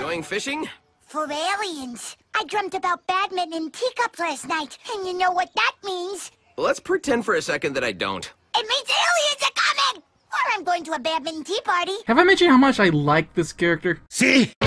going fishing? For aliens. I dreamt about badminton and teacups last night, and you know what that means? Let's pretend for a second that I don't. It means aliens are coming! Or I'm going to a badminton tea party. Have I mentioned how much I like this character? See?